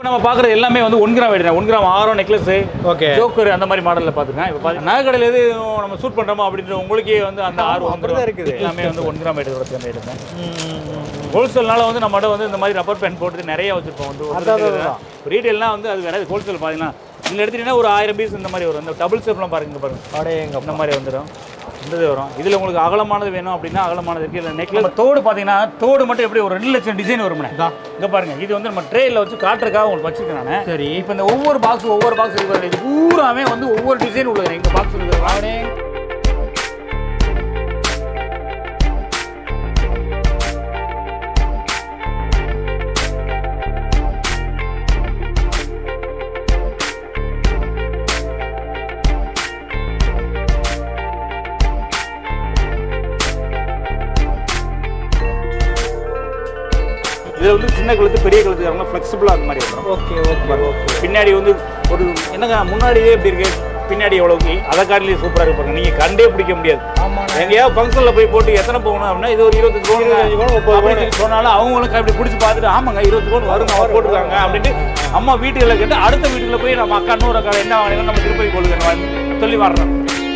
நம்ம பார்க்குறது எல்லாமே வந்து 1 கிராம் வெயிட் 1 கிராம் ஆரம் நெக்லஸ் ஓகே ஜோக்கர் அந்த மாதிரி மாடலில் பார்த்துருக்கேன். இப்போ பார்த்து நகை கடையில் எது நம்ம ஷூட் பண்ணுறோமோ அப்படின்ற உங்களுக்கே வந்து அந்த ஆர்வம் அப்படிதான் இருக்குது. எல்லாமே வந்து 1 கிராம் வெயிட்டோட சேர்ந்து எடுப்பேன். ஹோல்சேல்னால வந்து நம்மகிட்ட வந்து இந்த மாதிரி ரப்பர் பேண்ட் போட்டு நிறைய வச்சுருப்போம். வந்து ரீட்டெயில்னால் வந்து அது வேறு ஹோல்சேல் பார்த்தீங்கன்னா இதில் எடுத்துட்டீங்கன்னா ஒரு 1000 பீஸ் இந்த மாதிரி வரும். இந்த டபுள் ஷேப்லாம் பாருங்க பாருங்க இந்த மாதிரி வந்துடும். இந்த வரும். இதில் உங்களுக்கு அகலமானது வேணும் அப்படின்னா அகலமானது இருக்குது. இல்லை நெக்லஸ் தோடு பார்த்தீங்கன்னா தோடு மட்டும் எப்படி ஒரு 2 லட்சம் டிசைன் வரும்ண்ணே. இங்கே பாருங்க இது வந்து நம்ம ட்ரேயில் வச்சு காட்டுறதுக்காக உங்களுக்கு வச்சுருக்கேன் நான். சரி இப்போ இந்த ஒவ்வொரு பாக்ஸ் இருக்கிறது இது பூராமே வந்து ஒவ்வொரு டிசைன் உள்ளது. எங்கள் பாக்ஸ் இருக்கிறது இதில் வந்து சின்ன கழுத்து பெரிய கழுத்துக்காரங்க ஃப்ளெக்சிபிளாக அந்த மாதிரி வரும். Okay okay okay. பின்னாடி வந்து ஒரு என்னங்க முன்னாடியே எப்படி இருக்கு பின்னாடி எவ்வளோக்கு அதை காட்டிலேயே சூப்பராக இருப்பாங்க. நீங்கள் கண்டே பிடிக்க முடியாது. எங்கேயாவது ஃபங்க்ஷனில் போய் போட்டு எத்தனை போகணும் அப்படின்னா இது ஒரு 25 பவுன் சொன்னாலும் அவங்களுக்கு அப்படி பிடிச்சி பார்த்துட்டு ஆமாங்க 20 பவுன் வருங்க அவர் போட்டுருக்காங்க அப்படின்ட்டு அம்மா வீட்டுகளை கேட்டு அடுத்த வீட்டுக்குள்ள போய் நம்ம அக்கா 100 அக்கா என்ன வாங்கினா நம்ம திருப்பதி கொள்ளுங்க சொல்லி வர்றோம்.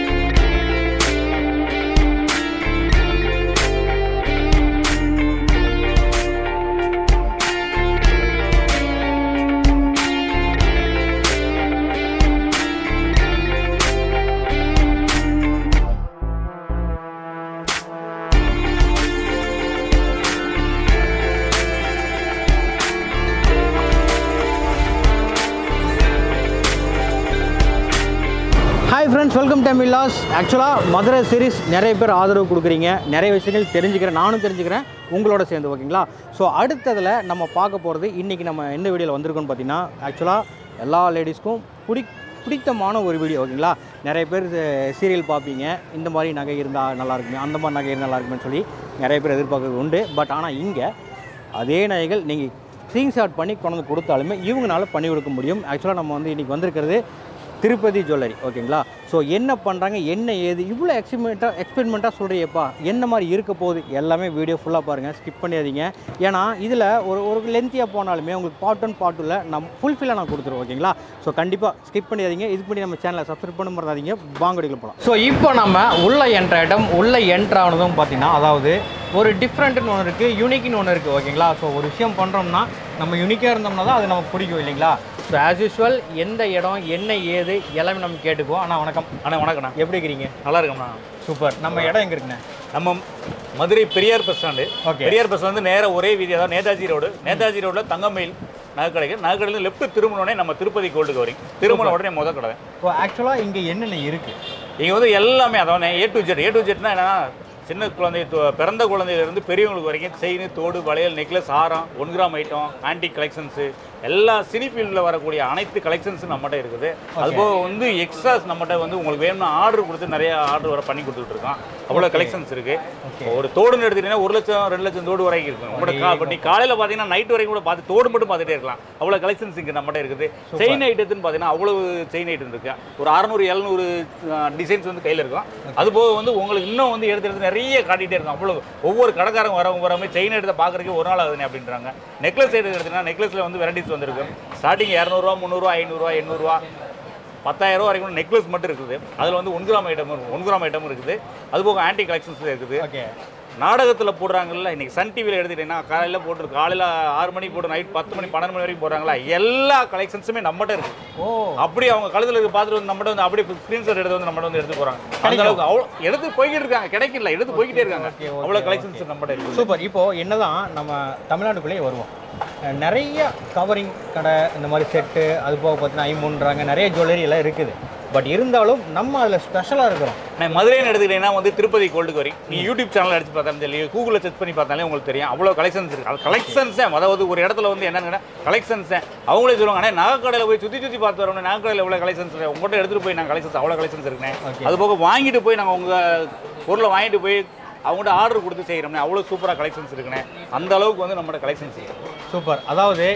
ஹாய் ஃப்ரெண்ட்ஸ், வெல்கம் டு மில்லாஸ். ஆக்சுவலாக மதுரை சீரிஸ் நிறைய பேர் ஆதரவு கொடுக்குறீங்க, நிறைய விஷயங்கள் தெரிஞ்சுக்கிறேன், நானும் தெரிஞ்சுக்கிறேன் உங்களோட சேர்ந்து. ஓகேங்களா? ஸோ அடுத்ததில் நம்ம பார்க்க போகிறது இன்றைக்கி நம்ம எந்த வீடியோவில் வந்திருக்கோன்னு பார்த்தீங்கன்னா ஆக்சுவலாக எல்லா லேடிஸ்க்கும் பிடித்தமான ஒரு வீடியோ. ஓகேங்களா? நிறைய பேர் சீரியல் பார்ப்பீங்க, இந்த மாதிரி நகை இருந்தால் நல்லாயிருக்குமே, அந்த மாதிரி நகை இருந்தால் நல்லாயிருக்குமே சொல்லி நிறைய பேர் எதிர்பார்க்கறது உண்டு. பட் ஆனால் இங்கே அதே நகைகள் நீங்கள் ஸ்க்ரீன்ஷாட் பண்ணி கொண்டு வந்து கொடுத்தாலுமே இவங்களால பண்ணி கொடுக்க முடியும். ஆக்சுவலாக நம்ம வந்து இன்றைக்கி வந்திருக்கிறது திருப்பதி ஜுவல்லரி. ஓகேங்களா? ஸோ என்ன பண்ணுறாங்க, என்ன ஏது இவ்வளோ எக்ஸ்பெரிமெண்ட்டாக சொல்கிறியப்பா, என்ன மாதிரி இருக்க போகுது எல்லாமே வீடியோ ஃபுல்லாக பாருங்கள், ஸ்கிப் பண்ணிடாதீங்க. ஏன்னா இதில் ஒரு லென்த்தியாக போனாலுமே உங்களுக்கு பார்ட் 1 பார்ட் 2ல் நம்ம ஃபுல்ஃபில்லாக நான் கொடுத்துருவோம். ஓகேங்களா? ஸோ கண்டிப்பாக ஸ்கிப் பண்ணிடாதீங்க. இதுக்கு பண்ணி நம்ம சேனலை சப்ஸ்கிரைப் பண்ண மறந்தாதீங்க. வாங்கடிக்கல போகலாம். ஸோ இப்போ நம்ம உள்ளே என்ட்ரு ஐட்டம் உள்ளே என்ட்ரானதும் பார்த்தீங்கன்னா அதாவது ஒரு டிஃப்ரெண்ட்டுன்னு ஒன்று இருக்குது, யூனிக்னு ஒன்று இருக்குது. ஓகேங்களா? ஸோ ஒரு விஷயம் பண்ணுறோம்னா நம்ம யூனிக்காக இருந்தோம்னா தான் அது நமக்கு பிடிக்கும் இல்லைங்களா? ஸோ ஆஸ் யூஸ்வல் எந்த இடம் என்ன ஏது எல்லாமே நம்ம கேட்டுக்குவோம். ஆனால் வணக்கம். அண்ணா வணக்கண்ணா, எப்படி இருக்கிறீங்க? நல்லா இருக்கோம்ண்ணா. சூப்பர். நம்ம இடம் எங்கே இருக்குண்ணே? நம்ம Madurai Periyar bus stand. Okay. Periyar bus வந்து நேராக ஒரே வீதி, அதாவது நேதாஜி ரோடில் தங்கமயில் நகைக்கடைக்கு லெஃப்ட் திரும்பினோடனே நம்ம திருப்பதி கோல்டுக்கு வரீங்க. திரும்பின உடனே முதல் கடை. ஸோ ஆக்சுவலாக இங்கே என்னென்ன இருக்குது? இங்கே வந்து எல்லாமே அதாவது ஏ டு ஜெட்னா என்னன்னா சின்ன குழந்தை பிறந்த குழந்தையிலேருந்து பெரியவங்களுக்கு வரைக்கும் செயின், தோடு, வளையல், நெக்லஸ், ஆரம், 1 கிராம் ஐட்டம், ஆன்டிக் கலெக்ஷன்ஸு, எல்லா சினி ஃபீல்டில் வரக்கூடிய அனைத்து கலெக்ஷன்ஸும் நம்மகிட்ட இருக்குது. அதுபோக வந்து எக்ஸ்ட்ராஸ் நம்மகிட்ட வந்து உங்களுக்கு வேணும்னா ஆர்டர் கொடுத்து நிறைய ஆர்டர் வர பண்ணி கொடுத்துட்டு இருக்கோம். அவ்வளோ கலெக்ஷன்ஸ் இருக்குது. ஒரு தோடுன்னு எடுத்துக்கிட்டீங்கன்னா 1 லட்சம் 2 லட்சம் தோடு வரைக்கும் இருக்கும். உங்களோட நீ காலையில் பார்த்தீங்கன்னா நைட் வரைக்கும் கூட பார்த்து தோடு மட்டும் பார்த்துட்டே இருக்கலாம். அவ்வளோ கலெக்ஷன்ஸ் இங்கே நம்மகிட்ட இருக்குது. செயின் ஐட்டத்துன்னு பார்த்தீங்கன்னா அவ்வளோ செயின் ஐட்டம் இருக்குது. ஒரு 600-700 டிசைன்ஸ் வந்து கையில் இருக்கும். அதுபோக வந்து உங்களுக்கு இன்னும் வந்து எடுத்து நிறைய காட்டிகிட்டே இருக்கும். அவ்வளோ ஒவ்வொரு கடைக்காரங்க வரவங்க செயின் எடுத்து பார்க்குறதுக்கு ஒரு நாள் ஆகுதுன்னு அப்படின்றாங்க. நெக்லஸ் எடுத்துக்கிட்டிங்கன்னா நெக்லஸில் வந்து வெரைட்டிஸ் வந்துருக்கு. ஸ்டார்டிங் 200 ரூபா, 300 ரூபா, 500 ரூபா, 800 ரூபா, 10,000 ரூபா வரைக்கும் நெக்லஸ் மட்டும் இருக்குது. அதில் வந்து 1 கிராம் ஐட்டம் இருக்குது. அதுபோக ஆன்டி கலெக்ஷன்ஸ் இருக்குது. ஓகே. நாடகத்தில் போடுறாங்கல்ல, இன்றைக்கி சன் டிவியில் எடுத்துக்கிட்டீங்கன்னா காலையில் 6 மணிக்கு போட்டு நைட் 10 மணி 12 மணி வரைக்கும் போடுறாங்களா, எல்லா கலெக்ஷன்ஸுமே நம்மகிட்ட இருக்குது. அப்படி அவங்க கழுத்தில் பார்த்துட்டு வந்து நம்மகிட்ட வந்து அப்படியே ஸ்க்ரீன்ஷாட் எடுத்து வந்து நம்மகிட்ட வந்து எடுத்து போகிறாங்க. அந்த அளவுக்கு அவ்வளோ எடுத்து போய்கிட்டு இருக்காங்க, கிடைக்கல எடுத்து போய்கிட்டே இருக்காங்க. அவ்வளோ கலெக்ஷன்ஸ் நம்மகிட்ட இருக்குது. சூப்பர். இப்போது என்னதான் நம்ம தமிழ்நாட்டுக்குள்ளேயே வருவோம், நிறைய கவரிங் கடை இந்த மாதிரி செட்டு, அது போக பார்த்தீங்கன்னா ஐமூன்றாங்க, நிறைய ஜுவல்லரி எல்லாம் இருக்குது. பட் இருந்தாலும் நம்ம அதில் ஸ்பெஷலாக இருக்கிறோம். நான் மதுரைன்னு எடுத்துக்கிட்டீங்கன்னா வந்து திருப்பதி கோல்டுக்கு வரைக்கும் நீ யூடியூப் சேனல் அடிச்சு பார்த்தாலும் சரி, கூகுளில் செக் பண்ணி பார்த்தாலே உங்களுக்கு தெரியும். அவ்வளோ கலெக்ஷன்ஸ் இருக்குது. அது கலெக்ஷன்ஸே அதாவது ஒரு இடத்துல வந்து என்னென்ன கலெக்ஷன்ஸே அவங்களே சொல்லுவாங்க. ஆனால் நகைக்கடையில் போய் சுற்றி பார்த்து வரணும், நகைக்கடையில் எவ்வளோ கலெக்ஷன்ஸ் உங்கள்கிட்ட எடுத்துகிட்டு போய் நாங்கள் கலெக்ஷன்ஸ் அவ்வளோ கலெக்ஷன்ஸ் இருக்குண்ணே. அது போக வாங்கிட்டு போய் நாங்கள் உங்கள் பொருளை வாங்கிட்டு போய் அவங்கள்ட்ட ஆர்டர் கொடுத்து செய்கிறோம்னா அவ்வளோ சூப்பராக கலெக்ஷன்ஸ் இருக்குண்ணே. அந்த அளவுக்கு வந்து நம்மளோட கலெக்ஷன்ஸ் சூப்பர். அதாவது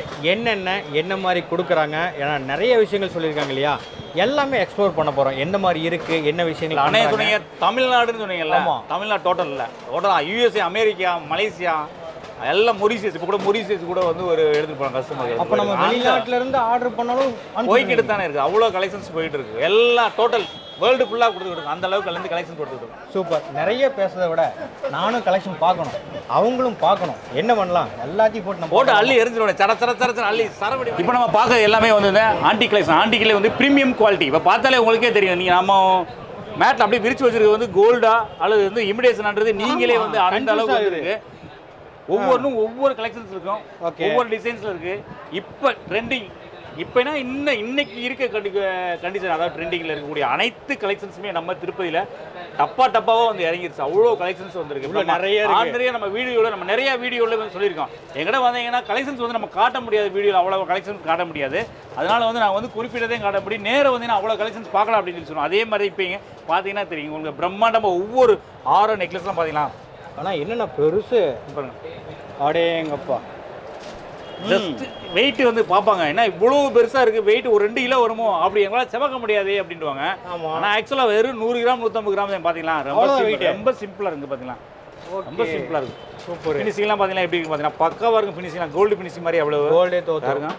என்ன மாதிரி கொடுக்குறாங்க, ஏன்னா நிறைய விஷயங்கள் சொல்லியிருக்காங்க இல்லையா, எல்லாமே எக்ஸ்ப்ளோர் பண்ண போகிறோம். என்ன மாதிரி இருக்குது, என்ன விஷயங்கள். ஆனால் சொன்னீங்க தமிழ்நாடுன்னு சொன்னீங்கல்ல, தமிழ்நாடு டோட்டல் இல்லை, டோட்டலாக USA, அமெரிக்கா, மலேசியா, எல்லாம் மொரிசியஸ். இப்போ கூட மொரிசியஸ் கூட வந்து ஒரு எடுத்துட்டு போகிறாங்க கஸ்டமர். அப்போ நம்ம வெளிநாட்டுல இருந்து ஆர்டர் பண்ணாலும் போய்கிட்டு தானே இருக்குது. அவ்வளோ கலெக்ஷன்ஸ் போயிட்டு இருக்கு. எல்லாம் டோட்டல் வேர்ல்டு ஃபுல்லாக கொடுத்துக்கிட்டு அந்த அளவுக்கு கலந்து கலெக்ஷன் கொடுத்துக்கிட்டு. சூப்பர். நிறைய பேசுறதை விட நானும் கலெக்ஷன் பார்க்கணும், அவங்களும் பார்க்கணும். என்ன பண்ணலாம், எல்லாத்தையும் போட்டு அள்ளி எரிஞ்சிருவோம். சர சர சர அள்ளி சரபடி. இப்போ நம்ம பார்க்க எல்லாமே வந்து ஆன்டி கலெக்ஷன். ஆன்டிக்கிலே வந்து ப்ரீமியம் குவாலிட்டி. இப்போ பார்த்தாலே உங்களுக்கே தெரியும். நீங்கள் நம்ம மேட்டில் அப்படியே விரிச்சு வச்சிருக்கிறது வந்து கோல்டா அல்லது வந்து இமிடேஷன்ன்றது நீங்களே வந்து அந்த அளவுக்கு இருக்கு. ஒவ்வொன்றும் ஒவ்வொரு கலெக்ஷன்ஸ் இருக்கும், ஒவ்வொரு டிசைன்ஸில் இருக்குது. இப்போ ட்ரெண்டிங் இப்போனா இன்னைக்கு இருக்க கண்டிஷன், அதாவது ட்ரெண்டிங்கில் இருக்கக்கூடிய அனைத்து கலெக்ஷன்ஸுமே நம்ம திருப்பதியில் டப்பாவாக வந்து இறங்கிருச்சு. அவ்வளோ கலெக்ஷன்ஸ் வந்துருக்கு. நிறைய நம்ம வீடியோவில் நம்ம நிறைய வீடியோவில் வந்து சொல்லியிருக்கோம். எங்கிட்ட வந்தீங்கன்னா கலெக்ஷன்ஸ் வந்து நம்ம காட்ட முடியாது, வீடியோவில் அவ்வளோ கலெக்ஷன்ஸ் காட்ட முடியாது. அதனால் வந்து நான் வந்து குறிப்பிட்டதையும் காட்ட முடியும். நேராக வந்து நான் அவ்வளோ கலெக்ஷன்ஸ் பார்க்கலாம் அப்படின்னு சொல்லி சொன்னோம். அதே மாதிரி இப்போ இங்கே பார்த்தீங்கன்னா தெரியும் உங்களுக்கு பிரம்மாண்டமாக ஒவ்வொரு 6 நெக்லஸ்லாம் பார்த்தீங்கன்னா. ஆனால் என்னென்ன பெருசு பாருங்க, அடேங்கப்பா. ஜஸ்ட் வெயிட் வந்து பார்ப்பாங்க, என்ன இவ்வளோ பெருசாக இருக்குது, வெயிட் ஒரு 2 கிலோ வருமோ அப்படி எங்களால் செவக்க முடியாது அப்படின்ட்டுவாங்க. ஆனால் ஆக்சுவலாக வெறும் 100 கிராம் 150 கிராம் தான். பார்த்தீங்களா ரொம்ப சிம்பிளாக இருக்குது. பார்த்தீங்களா ரொம்ப சிம்பிளாக இருக்குது. சூப்பர். ஃபினிஷிங்லாம் பார்த்தீங்கன்னா எப்படி இருக்குது பார்த்தீங்கன்னா பக்காவாக இருக்கும். ஃபினிஷிங்லாம் கோல்டு ஃபினிஷிங் மாதிரி அவ்வளோ கோல்டே தோத்தாருங்க.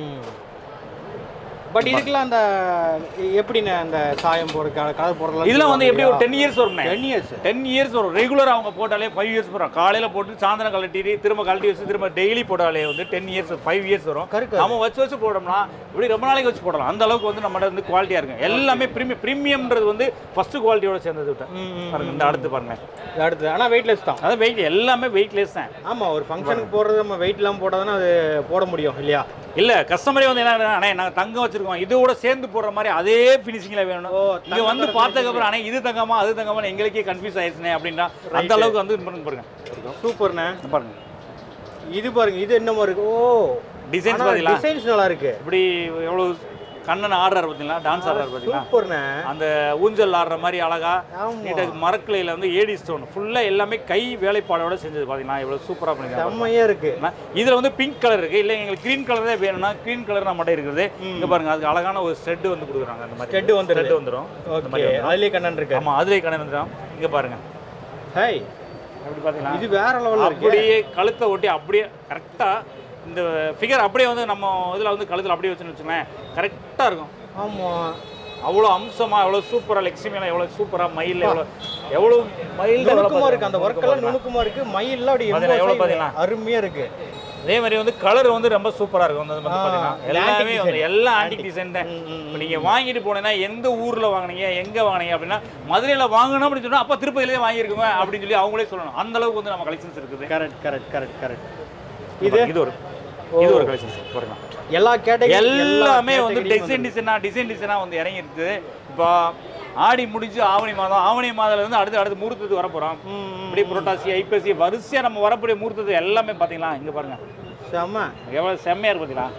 பட் இதுக்கெல்லாம் அந்த எப்படின்னு அந்த சாயம் போடுற கலர் போடுறதுலாம் இதெல்லாம் வந்து எப்படி ஒரு 10 இயர்ஸ் வரும். 10 இயர்ஸ் வரும். ரெகுலராக அவங்க போட்டாலே 5 இயர்ஸ் வரும். காலையில் போட்டு சாயந்தரம் கழட்டி திரும்ப கழட்டி வச்சு திரும்ப டெய்லி போட்டாலே வந்து 10 இயர்ஸ் 5 இயர்ஸ் வரும். நம்ம வச்சு போட்டோம்னா இப்படி ரொம்ப நாளைக்கு வச்சு போடலாம். அந்த அளவுக்கு வந்து நம்மகிட்ட வந்து குவாலிட்டியாக இருக்கும். எல்லாமே ப்ரீமியம்ன்றது வந்து ஃபர்ஸ்ட் குவாலிட்டியோட சேர்ந்தது பாருங்க. இந்த அடுத்து பாருங்க, அடுத்து ஆனால் வெயிட்லெஸ் தான். அதான் வெயிட் எல்லாமே வெயிட்லெஸ் தான். ஆமாம், ஒரு ஃபங்க்ஷனுக்கு போடுறது நம்ம வெயிட் இல்லாமல் போட்டால் தானே அது போட முடியும் இல்லையா? இல்லை கஸ்டமரே வந்து என்ன நாங்கள் தங்கம் வச்சிருக்கோம், இதோட சேர்ந்து போடுற மாதிரி அதே ஃபினிஷிங்கில் வேணும். இங்கே வந்து பார்த்ததுக்கப்புறம் ஆனால் இது தங்கமா அது தங்கமா எங்களுக்கே கன்ஃபியூஸ் ஆயிடுச்சுனே அப்படின்னா அந்த அளவுக்கு வந்து பாருங்க. சூப்பர்ண்ணே. பாருங்க இது பாருங்க, இது என்னமோ இருக்கு. ஓ டிசைன்ஸ் பார்த்தீங்களா? டிசைன்ஸ் நல்லா இருக்கு. இப்படி எவ்வளோ கண்ணன் ஆடுறாரு பார்த்தீங்களா, டான்ஸ் ஆடுறாரு பார்த்தீங்களா, சூப்பர்ண்ணே. அந்த ஊஞ்சல் ஆடுற மாதிரி அழகா நீட்டாக மரக்கிளையில் வந்து ஏடி ஸ்டோன் ஃபுல்லாக எல்லாமே கை வேலைப்பாடோட செஞ்சது பார்த்தீங்கன்னா எவ்வளோ சூப்பராக பண்ணிருக்காங்க. செம்மையாக இருக்கு. இதில் வந்து பிங்க் கலர் இருக்குது. இல்லை எங்களுக்கு க்ரீன் கலர் தான் வேணும்னா க்ரீன் கலர் நம்மகிட்ட இருக்குது. இங்கே பாருங்க, அதுக்கு அழகான ஒரு ஸ்டெட் வந்து கொடுக்குறாங்க. அந்த மாதிரி ஸ்டெட் வந்துடும். அதுலேயே கண்ணன் இருக்கு. ஆமாம், அதுலேயே கண்ணன் வந்துடும். இங்கே பாருங்க, ஹை அப்படி பார்த்தீங்களா, இது வேற லெவலில் அப்படியே கழுத்தை ஒட்டி அப்படியே கரெக்டாக இந்த ஃபிகர் அப்படியே வந்து நம்ம இதில் வந்து கழுத்தில் அப்படியே வச்சுன்னு வச்சுக்கோங்களேன், கரெக்டாக இருக்கும். ஆமாம், அவ்வளோ அம்சமாக எவ்வளோ சூப்பராக லட்சுமியெல்லாம் எவ்வளோ சூப்பராக மயில் எவ்வளோ மயில் நுணுக்கமாக இருக்குது. அந்த ஒர்க்கெல்லாம் நுணுக்கமாக இருக்குது. மயிலெலாம் அப்படி எவ்வளோ பார்த்தீங்கன்னா அருமையாக இருக்குது. அதே மாதிரி வந்து கலர் வந்து ரொம்ப சூப்பராக இருக்கும். வந்து பார்த்தீங்கன்னா எல்லாமே வந்து எல்லாம் ஆன்டிக் டிசைன் தான். இப்போ நீங்கள் வாங்கிட்டு போனீங்கன்னா எந்த ஊரில் வாங்கினீங்க எங்கே வாங்கினீங்க அப்படின்னா மதுரையில் வாங்கணும் அப்படின்னு சொன்னால் அப்போ திருப்பதியிலே வாங்கியிருக்குங்க அப்படின்னு சொல்லி அவங்களே சொல்லணும். அந்த அளவுக்கு வந்து நம்ம கலெக்ஷன்ஸ் இருக்குது. Correct correct correct correct. இது ஒரு கலெக்ஷன்ஸ் பாருங்க. எல்லா கேட்டகரி எல்லாமே வந்து டிசைனாக வந்து இறங்கிருக்கு. இப்போ ஆடி முடிஞ்சு ஆவணி மாதத்துல இருந்து அடுத்து மூர்த்தத்துக்கு வர போகிறோம். இப்படி புரட்டாசி ஐப்பசி வரிசையாக நம்ம வரக்கூடிய மூர்த்தத்து எல்லாமே பார்த்தீங்களா இங்கே பாருங்க, செம்ம எவ்வளோ செம்மையாக இருக்கு பார்த்தீங்களா.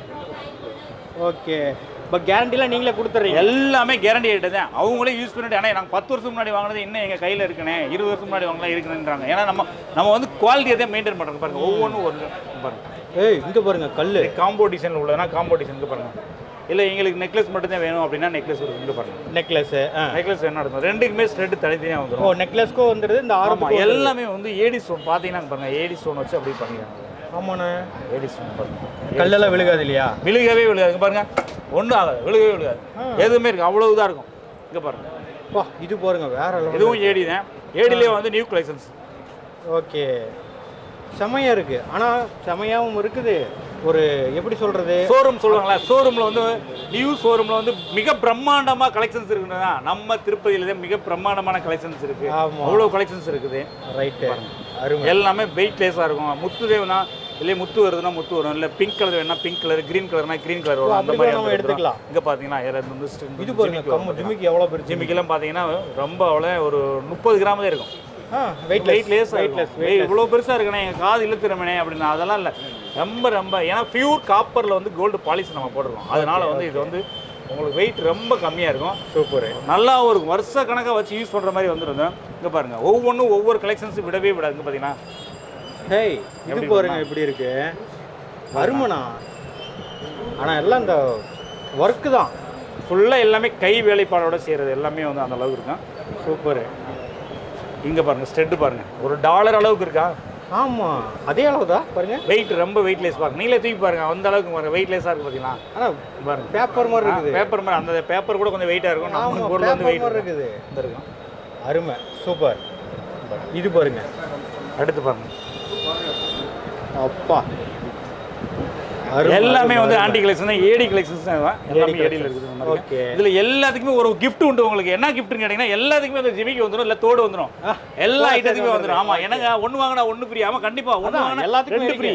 ஓகே, இப்போ கேரண்டிலாம் நீங்களே கொடுத்துட்றீங்க? எல்லாமே கேரண்டி ஆகிட்டு தான். அவங்களே யூஸ் பண்ணிட்டு ஆனால் நாங்கள் 10 வருஷம் முன்னாடி வாங்கினது இன்னும் எங்கள் கையில் இருக்குண்ணே, 20 வருஷம் முன்னாடி வாங்கலாம் இருக்குன்றாங்க. ஏன்னா நம்ம வந்து குவாலிட்டியை தான் மெயின்டைன் பண்ணுறோம். பாருங்க, ஒவ்வொன்றும் ஒரு பாருங்க. இங்கே பாருங்க, கல் காம்போ டிசைன் உள்ளதுனா காம்போ டிசைனுக்கு பாருங்க. இல்லை எங்களுக்கு நெக்லஸ் மட்டும் தான் வேணும் அப்படின்னா நெக்லஸ் ஒரு இங்கே பாருங்க. நெக்லஸ் என்ன இருக்கும், ரெண்டுக்குமே ஸ்ட்ரெட் தனித்தனியாக வந்துடும். ஓ, நெக்லஸ்க்கோ வந்துடுது. இந்த ஆரம்பம் எல்லாமே வந்து ஏடி ஸ்டோன் பார்த்தீங்கன்னா பாருங்க, ஏடி ஸ்டோன் வச்சு அப்படி பண்ணிக்கிறாங்க. ஆமாண்ணே, ஏடி ஸ்டோன் பாருங்க, கல்லெல்லாம் விழுகாது இல்லையா? விழுகவே விழுகாது பாருங்க, ஒன்றும் ஆகாது, விழுகவே விழுகாது, எதுவுமே இருக்குது, அவ்வளோ இதாக இருக்கும். இங்கே பாருங்க, இது பாருங்க வேற லெவல். இதுவும் ஏடி தான். ஏடிலே வந்து நியூ கலெக்ஷன்ஸ். ஓகே, செமையாக இருக்குது. ஆனால் செமையாகவும் இருக்குது. ஒரு எப்படி சொல்கிறது, ஷோரூம் சொல்லுவாங்களா, ஷோரூமில் வந்து நியூ ஷோரூமில் வந்து மிக பிரம்மாண்டமாக கலெக்ஷன்ஸ் இருக்குன்னா நம்ம திருப்பதியில் தான் மிக பிரம்மாண்டமான கலெக்ஷன்ஸ் இருக்குது. அவ்வளோ கலெக்ஷன்ஸ் இருக்குது. ரைட்டு, எல்லாமே வெயிட்லெஸ்ஸாக இருக்கும். முத்து தேவைன்னா இல்லை முத்து வருதுன்னா முத்து வரும், இல்லை பிங்க் கலர் வேணா பிங்க் கலர், க்ரீன் கலர்னா க்ரீன் கலர் வரும். அந்த மாதிரி நம்ம எடுத்துக்கலாம். இங்கே பார்த்தீங்கன்னா இது பாருங்க, ஜிமிக்கி எவ்வளோ பெரிய ஜிமிக்கெல்லாம் பார்த்தீங்கன்னா ரொம்ப அவ்வளோ ஒரு 30 கிராம் தான் இருக்கும். வெயிட்லெஸ் இவ்வளோ பெருசாக இருக்குண்ணே, எங்கள் காது இழுத்துறமேனே அப்படின்னா அதெல்லாம் இல்லை. ரொம்ப ஏன்னா பியூர் காப்பரில் வந்து கோல்டு பாலிஷ் நம்ம போட்டுருக்கோம். அதனால வந்து இது வந்து உங்களுக்கு வெயிட் ரொம்ப கம்மியாக இருக்கும். சூப்பர், நல்லா ஒரு வருஷ கணக்காக வச்சு யூஸ் பண்ணுற மாதிரி வந்துருந்தோம். இங்கே பாருங்கள், ஒவ்வொன்றும் ஒவ்வொரு கலெக்ஷன்ஸும் விடவே விடாதுங்க. பார்த்தீங்கன்னா இது பாருங்க எப்படி இருக்கு, அருமனா. ஆனால் எல்லாம் இந்த ஒர்க்கு தான் ஃபுல்லாக எல்லாமே கை வேலைப்பாடோட செய்கிறது எல்லாமே வந்து அந்த அளவுக்கு இருக்கும். சூப்பரு. இங்கே பாருங்கள், ஸ்டெட்டு பாருங்கள், $1 அளவுக்கு இருக்கா. ஆமாம் அதே அளவு தான் பாருங்க. வெயிட் ரொம்ப வெயிட்லெஸ் பாருங்க. நீங்களே தூக்கி பாருங்க அந்த அளவுக்கு பாருங்க வெயிட்லெஸ்ஸாக இருக்குது பார்த்தீங்களா. ஆனால் பாருங்க பேப்பர் மாதிரி இருக்குது. பேப்பர் மாதிரி அந்த பேப்பர் கூட கொஞ்சம் வெயிட்டாக இருக்கும். நம்ம பொருள் வந்து வெயிட் இருக்குது. இருக்கும். அருமை சூப்பர். இது பாருங்க அடுத்து பாருங்க. அப்பா எல்லாமே வந்து ஆன்டி கலெக்ஷன் தான், ஏடி கலெக்ஷன்ஸ் தான். எல்லாமே ஏடியில் இருக்குது. ஓகே. இதில் எல்லாத்துக்குமே ஒரு கிஃப்ட் உண்டு உங்களுக்கு. என்ன கிஃப்ட்னு கேட்டிங்கன்னா எல்லாத்துக்குமே அந்த ஜிமிக்கு வந்துடும், இல்லை தோடு வந்துடும், எல்லா ஐட்டத்துக்குமே வந்துடும். ஆமாம் என்னங்க ஒன்று வாங்கினா ஒன்று ஃப்ரீ. ஆமாம் கண்டிப்பாக ஒன்று வாங்கினா எல்லாத்துக்கும் 2 ஃப்ரீ.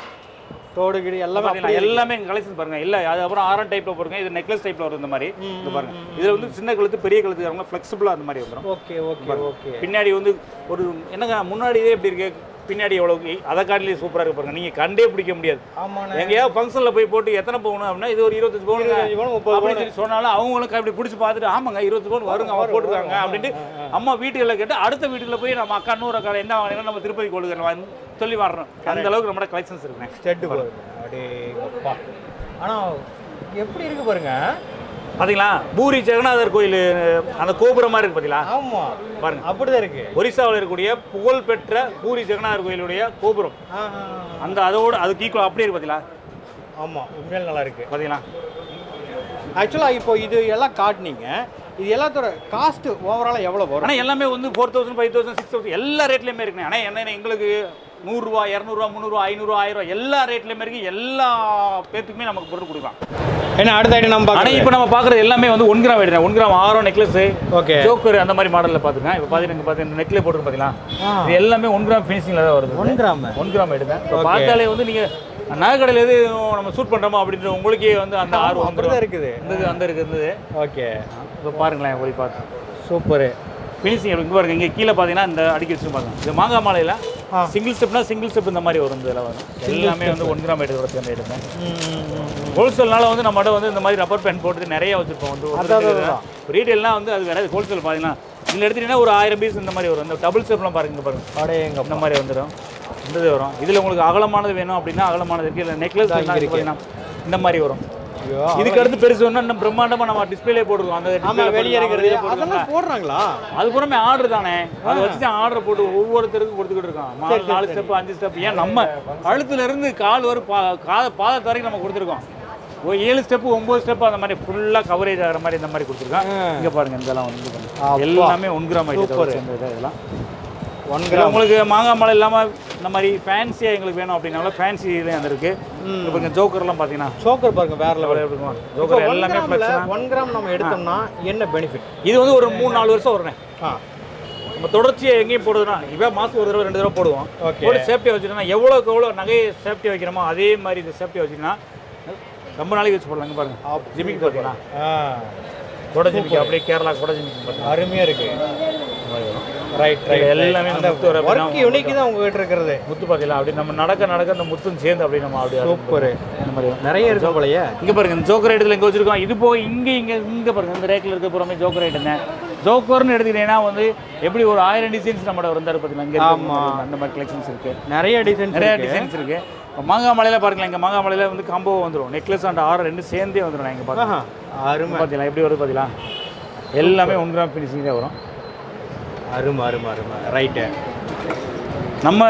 தோடு கிடி எல்லாமே எல்லாமே கலெக்ஷன் பாருங்க. இல்லை அது அப்புறம் ஆரம் டைப்பில் போடுங்க. இது நெக்லஸ் டைப்பில் வரும். இந்த மாதிரி இது பாருங்க. இதில் வந்து சின்ன கழுத்து பெரிய கழுத்து வரவங்க ஃப்ளெக்சிபிளாக அந்த மாதிரி வந்துடும். Okay okay okay. பின்னாடி வந்து ஒரு என்னங்க முன்னாடியே எப்படி இருக்கு, பின்னாடி எவ்வளவு அதை காட்டிலே சூப்பராக இருக்கு பாருங்க. நீங்கள் கண்டே பிடிக்க முடியாது. எங்கேயாவது ஃபங்க்ஷனில் போய் போட்டு எத்தனை போகணும் அப்படின்னா இது ஒரு 25 பவுன் அப்படின்னு சொல்லி சொன்னாலும் அவங்களுக்கு அப்படி பிடிச்சி பார்த்துட்டு ஆமாங்க 20 பவுன் வருங்க அவங்க போட்டுருக்காங்க அப்படின்ட்டு அம்மா வீட்டுகளில் கேட்டு அடுத்த வீட்டுல போய் நம்ம அக்கா நூறு அக்கா என்ன வாங்கினா நம்ம திருப்பதி கொடுக்குறோம் சொல்லி வர்றோம். அந்த அளவுக்கு நம்மளோட கலெக்ஷன்ஸ் இருக்குங்க. ஸ்டெட்டு பாருங்க. அடேங்கப்பா. ஆனால் எப்படி இருக்கு பாருங்க. பார்த்தீங்களா பூரி ஜெகநாதர் கோயில் அந்த கோபுரம் மாதிரி இருக்கு பார்த்தீங்களா. ஆமாம் பாருங்க அப்படிதான் இருக்கு. ஒரிசாவில் இருக்கக்கூடிய புகழ்பெற்ற பூரி ஜெகநாதர் கோயிலுடைய கோபுரம் அந்த அதோட அதுக்கு ஈக்குவல் அப்படியே இருக்கு பார்த்தீங்களா. ஆமாம் உண்மையில நல்லா இருக்கு பார்த்தீங்களா. ஆக்சுவலாக இப்போ இது எல்லாம் காட்டினீங்க. இது எல்லாத்தோட காஸ்ட் ஓவராலாக எவ்வளோ வரும்? ஆனால் எல்லாமே வந்து 4000 5000 6000 எல்லா ரேட்லையுமே இருக்குண்ணே. ஆனால் என்ன எங்களுக்கு 100 ரூபா 200 ரூபா 300 ரூபா 500 1000 எல்லா ரேட்லையுமே இருக்குது. எல்லா பேத்துக்குமே நமக்கு பொருள் கொடுக்கலாம். ஏன்னா அடுத்த ஐட்டம் நம்ம ஆனால் இப்போ நம்ம பார்க்குறது எல்லாமே வந்து 1 கிராம் எடுக்கிறேன். 1 கிராம் ஆரம் நெக்லஸ் ஓகே ஜோக்கர் அந்த மாதிரி மாடலில் பார்த்துங்க. இப்போ பார்த்தீங்கன்னா நெக்லே போட்டுருக்கு பார்த்தீங்களா. இது எல்லாமே 1 கிராம் ஃபினிஷிங்கில் தான் வருது. 1 கிராம் எடுத்தேன். இப்போ பார்த்தாலே வந்து நீங்கள் நகைக்கடையில் எது நம்ம ஷூட் பண்ணுறோமோ அப்படின்ற உங்களுக்கே வந்து அந்த ஆர்வம் அப்படிதான் இருக்குது. அந்த இருக்குது. ஓகே இப்போ பாருங்களேன் போய் பார்த்து சூப்பரு ஃபினிஷிங் இங்கே பாருங்க. இங்கே கீழே பார்த்தீங்கன்னா இந்த அடிக்கி வச்சு பாருங்க. இது மாங்காய் மாலையில் சிங்கிள் ஸ்டெப் இந்த மாதிரி வரும். இதில் வரும் எல்லாமே வந்து 1 கிராம் எடுத்து சேர்ந்து எடுப்பேன். ஹோல்சேல்னால வந்து நம்மகிட்ட வந்து இந்த மாதிரி ரப்பர் பேண்ட் போட்டு நிறைய வச்சுருப்போம். வந்து ரீட்டெயில்னால் வந்து அது வேறு. ஹோல்சேல் பார்த்தீங்கன்னா இதில் எடுத்துட்டீங்கன்னா ஒரு 1000 பீஸ் இந்த மாதிரி வரும். இந்த டபுள் ஸ்டெப்லாம் பாருங்க பாருங்க இந்த மாதிரி வந்துடும். இந்த வரும். இதில் உங்களுக்கு அகலமானது வேணும் அப்படின்னா அகலமானது இருக்குது. இல்லை நெக்லஸ் பார்த்தீங்கன்னா இந்த மாதிரி வரும். இதுக்கு அடுத்து பெருசு வேணும் இன்னும் பிரம்மாண்டமாக நம்ம டிஸ்பிளே போட்டுருக்கோம். அந்த வெளியே இருக்கிறது அதெல்லாம் போடுறாங்களா? அது பூராமே ஆர்டர் தானே. அதை வச்சு தான் ஆர்டர் போட்டு ஒவ்வொருத்தருக்கும் கொடுத்துக்கிட்டு இருக்கோம். 4 ஸ்டெப் 5 ஸ்டெப் ஏன் நம்ம கழுத்துல இருந்து கால் வரும் பாதத்து வரைக்கும் நம்ம கொடுத்துருக்கோம். 7 ஸ்டெப் 9 ஸ்டெப் அந்த மாதிரி ஃபுல்லாக கவரேஜ் ஆகிற மாதிரி இந்த மாதிரி கொடுத்துருக்கோம். இங்கே பாருங்க இதெல்லாம் வந்து எல்லாமே 1 கிராம் ஐட்டம். இதெல்லாம் 1 கிராம். உங்களுக்கு மாங்காய் மலை இல்லாமல் இந்த மாதிரி ஃபேன்சியாக எங்களுக்கு வேணும் அப்படின்னாலும் ஃபேன்சி இதுலேயும் அந்த இருக்குது. இப்போ ஜோக்கர்லாம் பார்த்தீங்கன்னா ஜோக்கர் பாருங்க வேற லெவல் இருக்கும். ஜோக்கர் எல்லாமே 1 கிராம் நம்ம எடுத்தோம்னா என்ன பெனிஃபிட்? இது வந்து ஒரு 3-4 வருஷம் வருவேன். நம்ம தொடர்ச்சியாக எங்கேயும் போடுதுன்னா இப்போ மாதம் ஒரு தடவை 2 தடவை போடுவோம். போட்டு சேஃப்டியாக வச்சுட்டோம்னா எவ்வளோக்கு எவ்வளோ நகையை சேஃப்டியாக வைக்கிறோமோ அதே மாதிரி இது சேஃப்டியாக வச்சுன்னா ரொம்ப நாளைக்கு வச்சு போடலாங்க. பாருங்க ஜிமிக்கு பார்த்தீங்கன்னா கொடை ஜிமிக்கு அப்படியே கேரளா கொடை ஜிமிக்கு பார்த்தீங்கன்னா அருமையாக இருக்குது. ரைட் எல்லாமே ஒர்க் யூனிக் தான் உங்ககிட்ட இருக்கிறது. முத்து பார்த்தீங்களா அப்படி நம்ம நடக்க அந்த முத்தும் சேர்ந்து அப்படி நம்ம அப்படி சூப்பர். இந்த மாதிரி நிறைய இருக்கு போலயே. இங்கே பாருங்க இந்த ஜோக்கர் ஐட்டத்தில் இங்கே வச்சிருக்கோம். இது போக இங்கே பாருங்க இந்த ரேக்கில் இருக்க பூராமே ஜோக்கர் ஐட்டம். ஜோக்கர்னு எடுத்துக்கிட்டீங்கன்னா வந்து எப்படி ஒரு 1000 டிசைன்ஸ் நம்மளோட இருந்தார் பார்த்தீங்கன்னா இங்கே அந்த மாதிரி கலெக்ஷன்ஸ் இருக்குது. நிறைய டிசைன்ஸ் இருக்குது. இப்போ மாங்காய் மலையில் பாருங்களேன். இங்கே மாங்காய் மலையில் வந்து காம்போ வந்துடும். நெக்லஸ் அண்ட் ஆரம் 2 சேர்ந்தே வந்துடும். இங்கே பார்த்தா அருமை பார்த்தீங்களா எப்படி வருது பார்த்தீங்களா. எல்லாமே 1 கிராம் ஃபினிஷிங் தான் வரும். அருமை ரைட்டு. நம்ம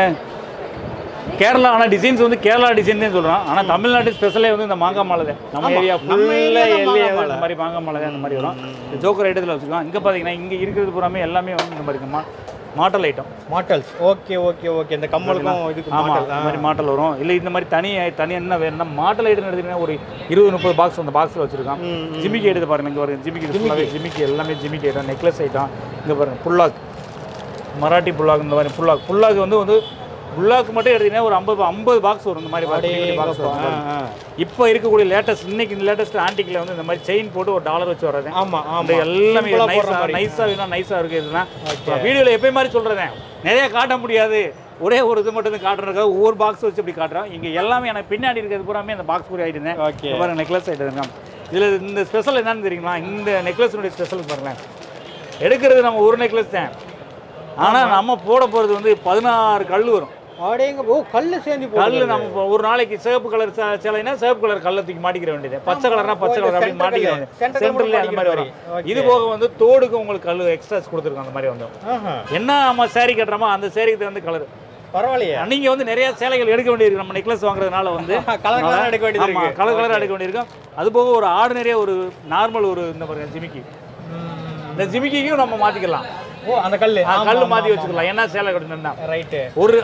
கேரளா ஆனால் டிசைன்ஸ் வந்து கேரளா டிசைன் தான் சொல்கிறோம். ஆனால் தமிழ்நாட்டு ஸ்பெஷலே வந்து இந்த மாங்காய் மாலை தான். நம்ம ஏரியா ஃபுல்லாக இந்த மாதிரி மாங்காய் மாலை தான் இந்த மாதிரி வரும். இந்த ஜோக்கர் ஐட்டத்தில் வச்சுருக்கோம். இங்கே பார்த்தீங்கன்னா இங்கே இருக்கிறது பூராமே எல்லாமே வந்து இந்த மாதிரி மாட்டல் ஐட்டம். மாட்டல்ஸ் ஓகே. இந்த கம்மலுக்கும் இதுக்கு ஆமாம் இந்த மாதிரி மாட்டல் வரும். இல்லை இந்த மாதிரி தனி என்ன வேணும்னா மாட்டல் ஐட்டம் எடுத்துக்கிட்டீங்கன்னா ஒரு 20-30 பாக்ஸ் அந்த பாக்ஸில் வச்சுருக்கோம். ஜிமிக்கி எடுத்து பாருங்கள். இங்கே பாருங்கள் ஜிமிக்கி எல்லாமே ஜிமிக்கி ஐட்டம். Necklace item. இங்கே பாருங்கள் புல்லாக் மராட்டி புல்லாக். இந்த மாதிரி புல்லாக் வந்து புல்லாக்கு மட்டும் எடுத்தீங்கன்னா ஒரு 50 பாக்ஸ் வரும். இந்த மாதிரி பாக்ஸ் வரும். இப்போ இருக்கக்கூடிய இன்னைக்கு லேட்டஸ்ட் ஆன்டிக்கில் வந்து இந்த மாதிரி செயின் போட்டு ஒரு $1 வச்சு வர்றது. ஆமாம் எல்லாமே நைஸாக வேணும். நைஸாக இருக்குது. இதுதான் வீடியோவில் எப்பயும் மாதிரி சொல்கிறேன். நிறைய காட்ட முடியாது. ஒரே ஒரு இது மட்டும் தான் காட்டுறதுக்காக ஒவ்வொரு பாக்ஸ் வச்சு இப்படி காட்டுறோம். இங்கே எல்லாமே எனக்கு பின்னாடி இருக்கிறது பூராமே அந்த பாக்ஸ் பூரி ஆகிட்டு பாருங்க. நெக்லஸ் ஐட்டம் இதில் இந்த ஸ்பெஷல் என்னன்னு தெரியுங்களா? இந்த நெக்லஸினுடைய ஸ்பெஷல் பாருங்களேன். எடுக்கிறது நம்ம ஒரு நெக்லஸ் தான். ஆனால் நம்ம போட போகிறது வந்து 16 கல் வரும். கல்லு சேர்ந்து கல்லு நம்ம ஒரு நாளைக்கு சிவப்பு கலர் சேலைனா சிவப்பு கலர் கல்லை தூக்கி மாட்டிக்கிற வேண்டியது. பச்சை கலர்னா பச்சை கலர் அப்படி மாட்டிக்கிற வேண்டியது. சென்டர்ல அந்த மாதிரி வரும். இது போக வந்து தோடுக்கு உங்களுக்கு கல் எக்ஸ்ட்ராஸ் கொடுத்துருக்கோம். அந்த மாதிரி வந்து என்ன நம்ம சேரீ கட்டுறோமோ அந்த சேரீக்கு வந்து கலர் பரவாயில்லையே. நீங்கள் வந்து நிறைய சேலைகள் எடுக்க வேண்டியிருக்கு நம்ம நெக்லஸ் வாங்குறதுனால வந்து கலர் கலராக எடுக்க வேண்டியது இருக்கு. கலர் கலராக எடுக்க வேண்டியிருக்கும். அது போக ஒரு ஆர்டினரியாக ஒரு நார்மல் ஒரு இந்த பாருங்க ஜிமிக்கி, இந்த ஜிமிக்கிக்கும் நம்ம மாற்றிக்கலாம். ஓ அந்த கல் மாற்றி வச்சுக்கலாம். என்ன சேலை கட்டணும்னா ரைட்டு.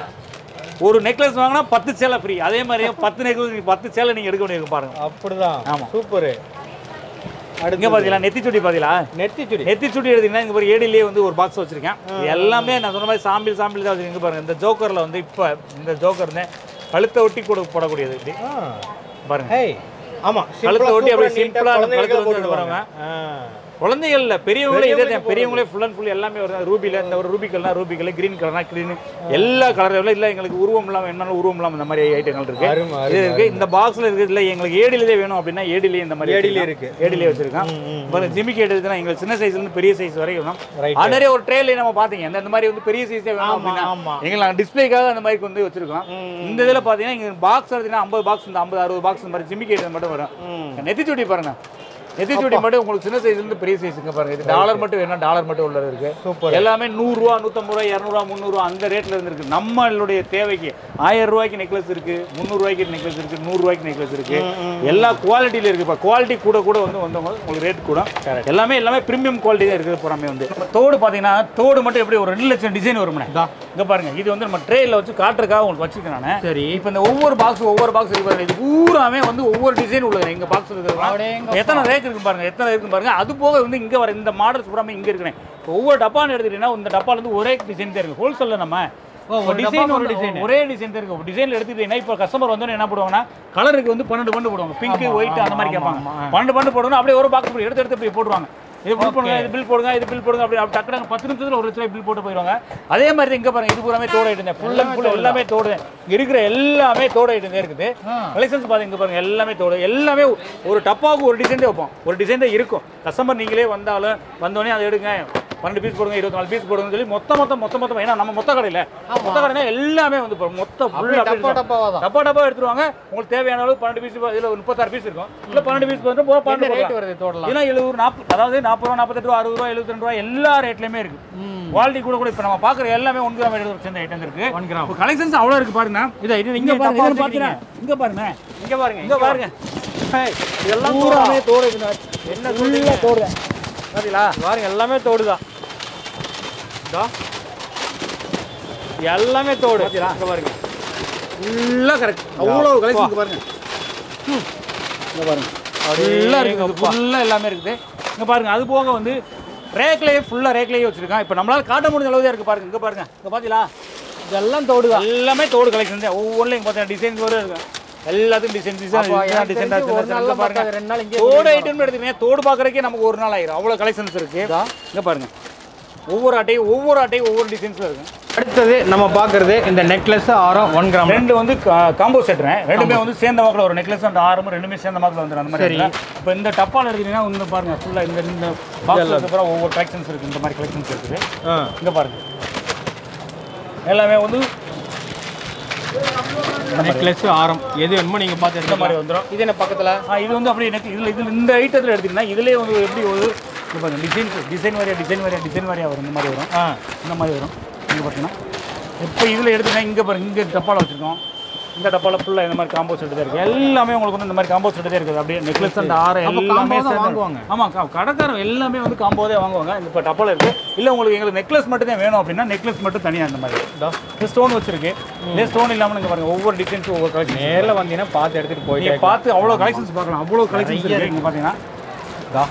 ஒரு நெக்லஸ் வாங்கினா 10 சேலை ஃப்ரீ. அதே மாதிரி 10 நெக்லஸ் 10 சேலை நீங்கள் எடுக்க வேண்டியிருக்கும் பாருங்க. அப்படிதான். ஆமாம், சூப்பரு. இங்கே பார்த்தீங்களா நெத்திச்சுடி பார்த்தீங்களா? நெத்திச்சுடி எடுத்தீங்கன்னா இங்கே பாருங்க ஏடிலேயே வந்து ஒரு பாக்ஸ் வச்சிருக்கேன். எல்லாமே நான் சொன்ன மாதிரி சாம்பிள் தான் வச்சுருக்கேன். இங்கே பாருங்க இந்த ஜோக்கரில் வந்து இப்போ இந்த ஜோக்கர் கழுத்தை ஒட்டி கூட போடக்கூடியது. இப்படி பாருங்க. ஆமாம், கழுத்தை ஒட்டி அப்படியே சிம்பிளாக கழுத்தை போட்டு வராங்க. குழந்தைகள் இல்லை, பெரியவங்களே இதே பெரியவங்களே ஃபுல் அண்ட் ஃபுல் எல்லாமே வருது. ரூபியில் இந்த ஒரு ரூபி கலர் கிரீன் கலர்னா கிரீன் எல்லா கலரும் இல்லை. எங்களுக்கு உருவம் இல்லாமல் என்னென்ன உருவம் இல்லாமல் இந்த மாதிரி ஐட்டங்கள் இருக்கு. இது இருக்கு இந்த பாக்ஸில் இருக்குது. இல்லை எங்களுக்கு ஏடிலே வேணும் அப்படின்னா ஏடிலே இந்த மாதிரி ஏடிலே வச்சிருக்கோம். இப்போ ஜிமிக்கி எடுத்துனா எங்களுக்கு சின்ன சைஸ்லேருந்து பெரிய சைஸ் வரைக்கும் நிறைய ஒரு ட்ரேல நம்ம பார்த்தீங்க. இந்த மாதிரி வந்து பெரிய சைஸே வேணும் அப்படின்னா எங்களுக்கு நாங்கள் டிஸ்பிளேக்காக அந்த மாதிரி வந்து வச்சிருக்கோம். இந்த இதில் பார்த்தீங்கன்னா இங்கே பாக்ஸ் எடுத்தீங்கன்னா 50 பாக்ஸ் இந்த 50-60 பாக்ஸ் இந்த மாதிரி ஜிமிக்கி எடுத்து மட்டும் வரும். நெத்திச்சுடி பாருங்க, நெத்திச்சுடி மட்டும் உங்களுக்கு சின்ன சைஸ்லேருந்து பெரிய சைஸுங்க பாருங்க. இது டாலர் மட்டும் வேணும், டாலர் மட்டும் உள்ளது இருக்கு. சூப்பர். எல்லாமே 100 ரூபா 150 ரூபா 200 ரூபா 300 ரூபா அந்த ரேட்ல இருந்து இருக்கு. நம்மளுடைய தேவைக்கு 1000 ரூபாய்க்கு நெக்லஸ் இருக்கு, 300 ரூபாய்க்கு நெக்லஸ் இருக்கு, 100 ரூபாய்க்கு நெக்லஸ் இருக்கு. எல்லா குவாலிட்டியில இருக்கு. இப்போ குவாலிட்டி கூட வந்தவங்க உங்களுக்கு ரேட் கூட எல்லாமே பிரீமியம் குவாலிட்டி தான் இருக்குது. புறமே வந்து தோடு பார்த்தீங்கன்னா தோடு மட்டும் எப்படி ஒரு 2 லட்சம் டிசைன் வரும்னே. இங்க பாருங்க, இது வந்து நம்ம ட்ரேல வச்சு காட்டுறதுக்காக உங்களுக்கு வச்சிருக்கேன் நான். சரி, இப்போ இந்த ஒவ்வொரு பாக்ஸ் இருக்கு பாருங்க. இது பூராமே வந்து ஒவ்வொரு டிசைன் உள்ளது. எங்க பாக்ஸ் இருக்கு எத்தனை ரேக் இருக்கு பாருங்க, எத்தனை இருக்கு பாருங்க. அது போக வந்து இங்க வர இந்த மாடல்ஸ் பூராமே இங்க இருக்குனே. ஒவ்வொரு டப்பான்னு எடுத்துக்கிட்டீங்கன்னா இந்த டப்பால இருந்து ஒரே டிசைன் தான் இருக்கு. ஹோல்சேல்ல நம்ம டிசைன் ஒரே டிசைன் தான் இருக்கு. டிசைன்ல எடுத்துக்கிட்டீங்கன்னா இப்போ கஸ்டமர் வந்து என்ன போடுவாங்கன்னா கலருக்கு வந்து 12 பண்டு போடுவாங்க. பிங்க் ஒயிட் அந்த மாதிரி கேட்பாங்க. 12 பண்டு போடணும். அப்படியே ஒரு பாக்ஸ் எடுத்து இப்படி போடுவாங்க. இது பில் பண்ணுங்க, இது பில் போடுங்க, இது பில் போடுங்க. அப்படி டக்குனு 10 நிமிஷத்துல 1 லட்சம் பில் போட்டு போயிடுவாங்க. அதே மாதிரி இங்க பாருங்க, இது பூராமே தோடு ஐட்டம். ஃபுல் அண்ட் ஃபுல் எல்லாமே தோடு. இங்க இருக்கிற எல்லாமே தோடு ஐட்டம் தான் இருக்குது. கலெக்ஷன்ஸ் பாருங்க, இங்க பாருங்க எல்லாமே தோடு. எல்லாமே ஒரு டப்பாவுக்கு ஒரு டிசைன் தான் வைப்போம். ஒரு டிசைன் தான் இருக்கும். கஸ்டமர் நீங்களே வந்தோடனே அதை எடுங்க, 12 பீஸ் போடுங்க, 24 பீஸ் போடுங்கன்னு சொல்லி மொத்தம். ஏன்னா நம்ம மொத்த கடையில் எல்லாமே வந்து மொத்தம் டப்பா எடுத்துருவாங்க. உங்களுக்கு தேவையான அளவு 12 பீஸ், இதில் 36 பீஸ் இருக்கும். இல்லை 12 பீஸ் வந்து 12 ரேட் வருது தோடலாம். ஏன்னா 70 40, அதாவது 40 ரூபா 48 ரூபா 60 ரூபா 72 ரூபா எல்லா ரேட்லையுமே இருக்கு. குவாலிட்டி கூட இப்போ நம்ம பார்க்குற எல்லாமே 1 கிராம் சேர்ந்த ஐட்டம் இருக்கு. 1 கிராம் கலெக்ஷன்ஸ் அவ்வளோ இருக்கு பாருங்க. இங்க பாருங்க, இங்க பாருங்க இதெல்லாம் பூராமே தோடு. என்ன ஃபுல்லாக தோடு பார்த்தீங்களா? பாருங்க எல்லாமே தோடு தான். எல்லாமே தோடு. இங்க பாருங்க ஃபுல்லா கரெக்ட். அவ்வளோ கலெக்ஷன் பாருங்க. இங்க பாருங்க ஃபுல்லா இருக்கு. ஃபுல்லா எல்லாமே இருக்குது. இங்க பாருங்க அது போக வந்து ரேக்லேயே ஃபுல்லா ரேக்லேயே வச்சிருக்கான். இப்போ நம்மளால காட்ட முடிஞ்ச அளவு தான் இருக்கு பாருங்க. இங்க பாருங்க, இங்க பாத்தீங்களா? இதெல்லாம் தோடு தான். எல்லாமே தோடு கலெக்ஷன் தான். ஒவ்வொன்றும் பார்த்தீங்கன்னா டிசைன்ஸ் வரும் இருக்கு. எல்லாத்துக்கும் டிசைன் பாருங்க. தோடு ஐட்டம் எடுத்துக்கிட்டீங்க, தோடு பார்க்கறதுக்கே நமக்கு 1 நாள் ஆயிரும். அவ்வளோ கலெக்ஷன்ஸ் இருக்கு. இங்க பாருங்க ஒவ்வொரு அட்டையும் ஒவ்வொரு டிசைன்ஸ்ல இருக்கு. அடுத்தது நம்ம பார்க்குறது இந்த நெக்லஸ் ஆரம் 1 கிராம். ரெண்டு வந்து காம்போ செட்டுறேன். ரெண்டுமே வந்து சேர்ந்த வாக்கில் ஒரு நெக்லஸ் அந்த ஆரம் ரெண்டுமே சேர்ந்த வாக்கில் வந்துடும். அந்த மாதிரி இப்போ இந்த டப்பாவில் எடுத்தீங்கன்னா இந்த பாருங்க ஃபுல்லாக இந்த பாக்ஸில் அப்புறம் ஒவ்வொரு கலெக்ஷன்ஸ் இருக்குது. இந்த மாதிரி கலெக்ஷன்ஸ் இருக்குது. இங்கே பாருங்க எல்லாமே வந்து நெக்லஸ் ஆரம் எது வேணுமோ நீங்கள் பார்த்து இந்த மாதிரி வந்துடும். இது என்ன பக்கத்தில் இது வந்து அப்படியே இதில் இந்த ஐட்டத்தில் எடுத்திங்கன்னா இதுலேயே வந்து எப்படி ஒரு டிசைன் வாரியாக வரும். இந்த மாதிரி வரும். இந்த மாதிரி வரும். இங்கே பார்த்தீங்கன்னா இப்போ இதில் எடுத்துன்னா இங்கே பாருங்க, இங்கே டப்பாவில் வச்சுருக்கோம். இந்த டப்பாவில் ஃபுல்லாக இந்த மாதிரி காம்போ செட்டு தான் இருக்குது. எல்லாமே உங்களுக்கு வந்து இந்த மாதிரி காம்போ செட்டு தான் இருக்குது. அப்படியே நெக்லஸ் அண்ட் ஆரம் எல்லாமே வாங்குவாங்க. ஆமாம், கடைக்காரன் எல்லாமே வந்து காம்போதே வாங்குவாங்க. இந்த இப்போ டப்பாவில் இருக்குது. இல்லை உங்களுக்கு எங்களுக்கு நெக்லஸ் மட்டும் தான் வேணும் அப்படின்னா நெக்லஸ் மட்டும் தனியாக இந்த மாதிரி இந்த ஸ்டோன் வச்சிருக்கு. இதே ஸ்டோன் இல்லாமல் நீங்கள் பாருங்கள் ஒவ்வொரு டிசைன்ஸும் ஒவ்வொரு கலெக்ஷன் நேரில் வந்தீங்கன்னா பார்த்து எடுத்துகிட்டு போய் பார்த்து அவ்வளோ கலெக்ஷன்ஸ் பார்க்கலாம். அவ்வளோ கலெக்ஷன்ஸ் இருக்குது. இங்கே பார்த்தீங்கன்னா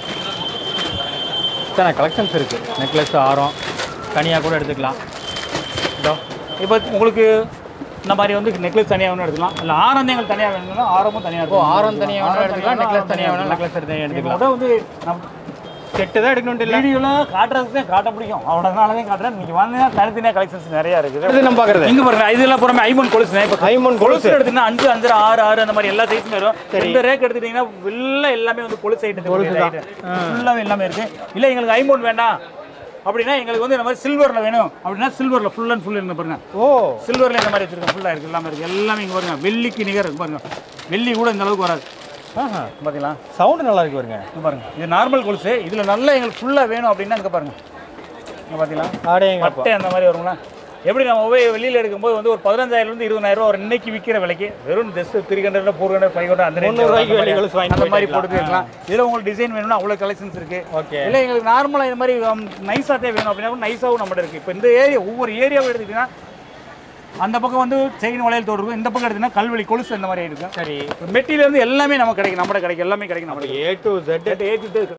இத்தனை கலெக்ஷன்ஸ் இருக்குது. நெக்லஸ் ஆரம் தனியாக கூட எடுத்துக்கலாம். இப்போ உங்களுக்கு இந்த மாதிரி வந்து நெக்லஸ் தனியாக வேணும் எடுத்துக்கலாம். இல்லை ஆரம் எங்களுக்கு தனியாக வேணும்னா ஆரமும் தனியாக இருக்கும். ஆரம் தனியாக வேணும் எடுத்துக்கலாம். நெக்லஸ் தனியாக வேணும் நெக்லஸ் தனியாக எடுத்துக்கலாம். அதான் வந்து செட்டு தான் எடுக்கணும். இல்லை வீடியோலாம் காட்டுறதுக்கு தான் காட்ட பிடிக்கும். அவ்வளோனால தான் காட்டுறேன். நீங்கள் வந்தீங்கன்னா தனித்தனியாக கலெக்ஷன்ஸ் நிறையா இருக்குது. இது நம்ம பார்க்குறது இங்கே பாருங்க. இதெல்லாம் புறமே ஐமன் கொலுசு. இப்போ ஐமன் கொலுசு எடுத்தீங்கன்னா 5, 5, 6, 6 அந்த மாதிரி எல்லா சைஸும் வரும். இந்த ரேக் எடுத்துக்கிட்டிங்கன்னா எல்லாமே வந்து கொலுசு ஐட்டம் ஃபுல்லாகவே எல்லாமே இருக்குது. இல்லை எங்களுக்கு ஐமோன் வேண்டாம் அப்படின்னா எங்களுக்கு வந்து இந்த மாதிரி சில்வரில் வேணும் அப்படின்னா சில்வரில் ஃபுல் அண்ட் ஃபுல் இருந்து பாருங்க. சில்வரில் இந்த மாதிரி வச்சுருக்கோம். ஃபுல்லாக இருக்குது. எல்லாமே இருக்குது. எல்லாமே இங்கே பாருங்க வெள்ளிக்கு நிகர் இருக்கு பாருங்க. வெள்ளி கூட இந்த அளவுக்கு வராது. பார்த்தீங்களா? சவுண்டு நல்லா இருக்கு பாருங்க. இங்கே பாருங்க, இது நார்மல் கொலுசு. இதில் நல்லா எங்களுக்கு ஃபுல்லாக வேணும் அப்படின்னா இங்கே பாருங்க. இங்கே பார்த்தீங்களா? பட்டை அந்த மாதிரி வருங்களா? எப்படி நம்ம போய் வெளியில் எடுக்கும்போது வந்து ஒரு 15,000 20,000 ஒரு இன்னைக்கு விற்கிற விலைக்கு வெறும் ஜஸ்ட் 300 400 500 அந்த அந்த மாதிரி போட்டு இருக்கலாம். இதில் உங்களுக்கு டிசைன் வேணும்னா அவ்வளோ கலெக்ஷன்ஸ் இருக்கு. ஓகே. இல்லை எங்களுக்கு நார்மலாக இந்த மாதிரி நைஸாகவே வேணும் அப்படின்னா நைஸாகவும் நம்மகிட்ட இருக்குது. இப்போ இந்த ஏரியா ஒவ்வொரு ஏரியாவும் எடுத்துக்கிட்டிங்கன்னா அந்த பக்கம் வந்து செயின் வளையல் தோடு இருக்கும், இந்த பக்கம் எடுத்தீங்கன்னா கல்வெளி கொலுசு இந்த மாதிரி இருக்கும். சரி, மெட்டீரியல் வந்து எல்லாமே நமக்கு கிடைக்கும், நம்மகிட்ட கிடைக்கும், எல்லாமே கிடைக்கும். நம்மளுக்கு A to Z A to Z